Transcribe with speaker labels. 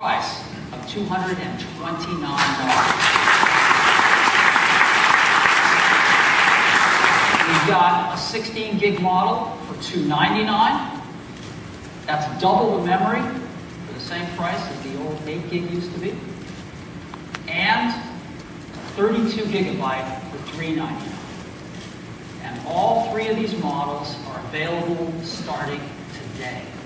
Speaker 1: Price of $229. We've got a 16 gig model for $299. That's double the memory for the same price as the old 8 gig used to be. And 32 gigabyte for $399. And all three of these models are available starting today.